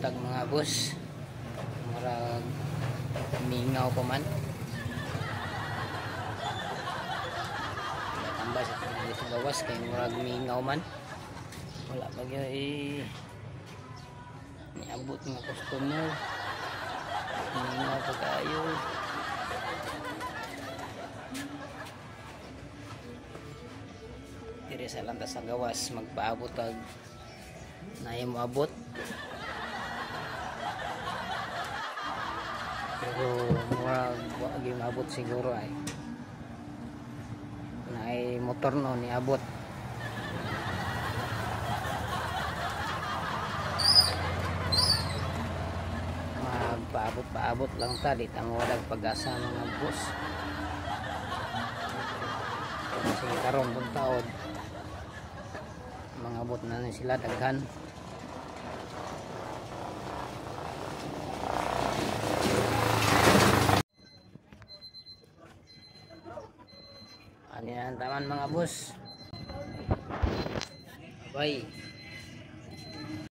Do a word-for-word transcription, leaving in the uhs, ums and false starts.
buntag mga boss, marag mingaw pa man tambay sa dito gawas kay marag mingaw man wala pa gyud eh niabot nga customer mingaw pa kayo dire sa lantas sa gawas magpaabot ag naay mo abot pero murag wag gyud maabot siguro ay naay motor no ni abot magpaabot-paabot lang ta di tang wadag pag-asa mga boss kasi karon tong taon mga abot na, na sila daghan ano yan taman mga boss bye.